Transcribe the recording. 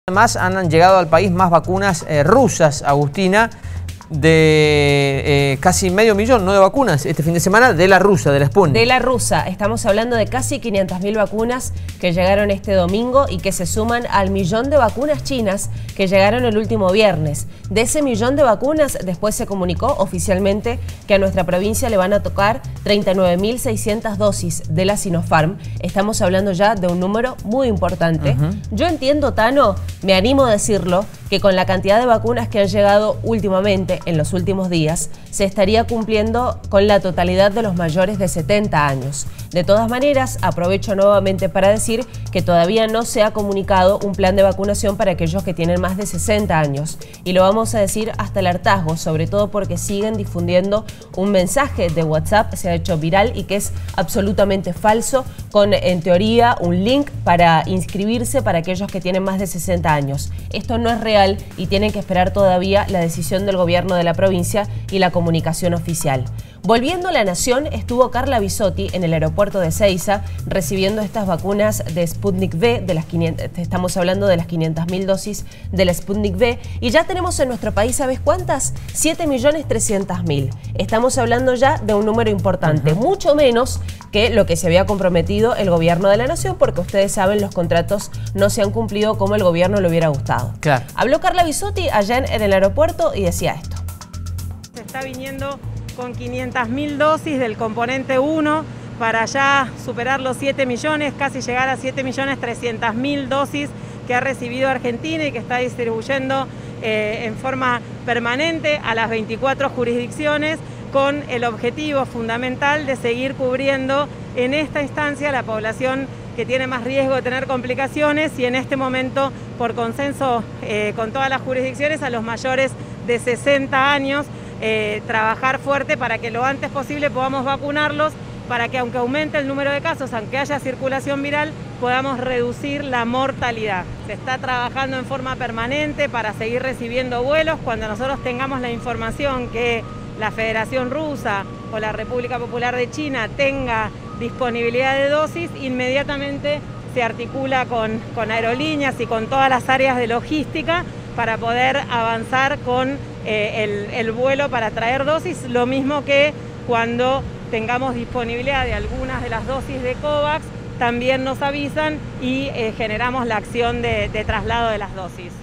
Además han llegado al país más vacunas rusas, Agustina, de casi 500.000, ¿no?, de vacunas este fin de semana de la rusa, de la Sputnik. De la rusa, estamos hablando de casi 500.000 vacunas que llegaron este domingo y que se suman al 1.000.000 de vacunas chinas que llegaron el último viernes. De ese 1.000.000 de vacunas, después se comunicó oficialmente que a nuestra provincia le van a tocar 39.600 dosis de la Sinopharm. Estamos hablando ya de un número muy importante. Yo entiendo, Tano, me animo a decirlo, que con la cantidad de vacunas que han llegado últimamente, en los últimos días, se estaría cumpliendo con la totalidad de los mayores de 70 años. De todas maneras, aprovecho nuevamente para decir que todavía no se ha comunicado un plan de vacunación para aquellos que tienen más de 60 años. Y lo vamos a decir hasta el hartazgo, sobre todo porque siguen difundiendo un mensaje de WhatsApp, se ha hecho viral y que es absolutamente falso, con en teoría un link para inscribirse para aquellos que tienen más de 60 años. Esto no es real y tienen que esperar todavía la decisión del gobierno de la provincia y la comunicación oficial. Volviendo a la Nación, estuvo Carla Bisotti en el aeropuerto de Ezeiza recibiendo estas vacunas de Sputnik V, estamos hablando de las 500.000 dosis de la Sputnik V, y ya tenemos en nuestro país, ¿sabes cuántas? 7.300.000. Estamos hablando ya de un número importante, mucho menos que lo que se había comprometido el gobierno de la Nación, porque ustedes saben, los contratos no se han cumplido como el gobierno le hubiera gustado. Claro. Habló Carla Bisotti allá en el aeropuerto y decía esto. Se está viniendo con 500.000 dosis del componente 1 para ya superar los 7 millones, casi llegar a 7.300.000 dosis que ha recibido Argentina y que está distribuyendo en forma permanente a las 24 jurisdicciones, con el objetivo fundamental de seguir cubriendo en esta instancia la población que tiene más riesgo de tener complicaciones y en este momento, por consenso con todas las jurisdicciones, a los mayores de 60 años, trabajar fuerte para que lo antes posible podamos vacunarlos, para que aunque aumente el número de casos, aunque haya circulación viral, podamos reducir la mortalidad. Se está trabajando en forma permanente para seguir recibiendo vuelos. Cuando nosotros tengamos la información que la Federación Rusa o la República Popular de China tenga disponibilidad de dosis, inmediatamente se articula con aerolíneas y con todas las áreas de logística para poder avanzar con el vuelo para traer dosis, lo mismo que cuando tengamos disponibilidad de algunas de las dosis de COVAX, también nos avisan y generamos la acción de traslado de las dosis.